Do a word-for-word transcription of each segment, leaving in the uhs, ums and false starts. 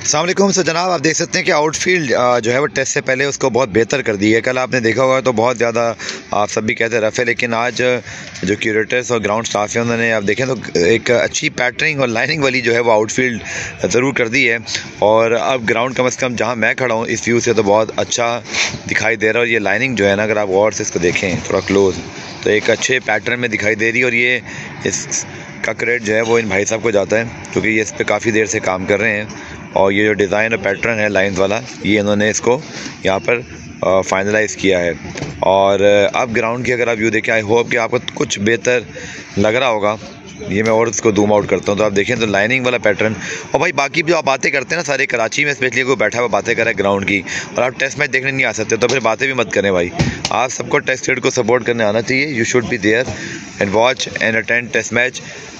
अस्सलाम वालेकुम। सो जनाब आप देख सकते हैं कि आउटफील्ड जो है वो टेस्ट से पहले उसको बहुत बेहतर कर दी है। कल आपने देखा होगा तो बहुत ज़्यादा आप सब भी कहते रफ है, लेकिन आज जो क्यूरेटर्स और ग्राउंड स्टाफ है उन्होंने आप देखें तो एक अच्छी पैटर्निंग और लाइनिंग वाली जो है वो आउटफील्ड ज़रूर कर दी है। और अब ग्राउंड कम अज़ कम जहाँ मैं खड़ा हूँ इस व्यू से तो बहुत अच्छा दिखाई दे रहा है। और ये लाइनिंग जो है ना, अगर आप गौर से इसको देखें थोड़ा क्लोज, तो एक अच्छे पैटर्न में दिखाई दे रही है। और ये इस का क्रेडिट जो है वो इन भाई साहब को जाता है, क्योंकि ये इस पर काफ़ी देर से काम कर रहे हैं। और ये जो डिज़ाइन और पैटर्न है लाइंस वाला, ये इन्होंने इसको यहाँ पर फाइनलाइज़ किया है। और अब ग्राउंड की अगर आप व्यू देखें, आई होप कि आपको कुछ बेहतर लग रहा होगा। ये मैं और इसको जूम आउट करता हूँ तो आप देखें तो लाइनिंग वाला पैटर्न। और भाई बाकी जो आप बातें करते हैं ना, सारे कराची में स्पेशली कोई बैठा हुआ बातें कर रहा है ग्राउंड की, और आप टेस्ट मैच देखने नहीं आ सकते तो फिर बातें भी मत करें भाई। आप सबको टेस्ट क्रिकेट को सपोर्ट करने आना चाहिए। You should be there and watch and attend test match.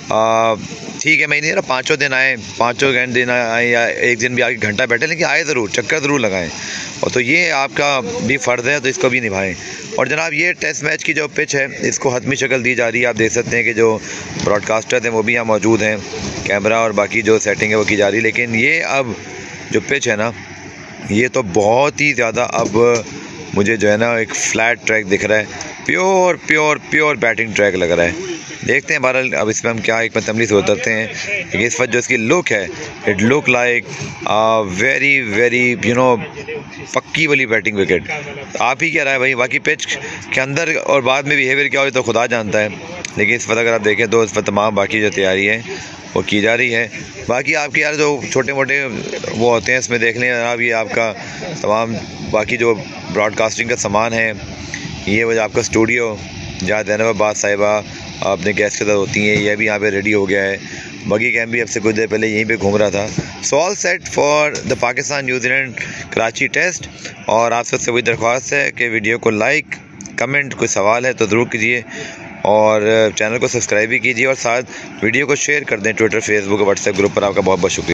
ठीक है, मैं नहीं रहा पाँचों दिन आए, पाँचों दिन आए या एक दिन भी आके घंटा बैठे, लेकिन आए ज़रूर, चक्कर ज़रूर लगाएं। और तो ये आपका भी फ़र्ज़ है तो इसको भी निभाएं। और जनाब ये टेस्ट मैच की जो पिच है इसको हतमी शक्ल दी जा रही है। आप देख सकते हैं कि जो ब्रॉडकास्टर हैं वो भी यहाँ मौजूद हैं, कैमरा और बाकी जो सेटिंग है वो की जा रही है। लेकिन ये अब जो पिच है ना, ये तो बहुत ही ज़्यादा अब मुझे जो है ना एक फ्लैट ट्रैक दिख रहा है, pure pure pure batting track लग रहा है। देखते हैं बहरहाल अब इसमें हम क्या एक तमली से उतरते हैं। लेकिन इस वक्त जो इसकी लुक है, it look like very very you know पक्की वाली बैटिंग विकेट। आप ही क्या रहा है भाई, बाकी पिच के अंदर और बाद में बिहेवियर क्या हो तो खुदा जानता है। लेकिन इस वक्त अगर आप देखें तो इस वक्त तमाम बाकी जो तैयारी है वो की जा रही है। बाकी आपके यार जो छोटे मोटे वो होते हैं इसमें देख लें जनाब, ये आपका तमाम बाकी जो ब्रॉडकास्टिंग का सामान है, ये वजह आपका स्टूडियो जहाँ ज़ैनबाबाद साहिबा अपने गेस्ट के साथ होती हैं, यह भी यहाँ पे रेडी हो गया है। बगी कैम्प भी अब से कुछ देर पहले यहीं पे घूम रहा था। So all set for the Pakistan New Zealand Karachi test. और आप सबसे वही दरख्वास्त है कि वीडियो को लाइक कमेंट, कोई सवाल है तो ज़रूर कीजिए, और चैनल को सब्सक्राइब भी कीजिए, और साथ वीडियो को शेयर कर दें ट्विटर, फेसबुक और व्हाट्सएप ग्रुप पर। आपका बहुत बहुत शुक्रिया।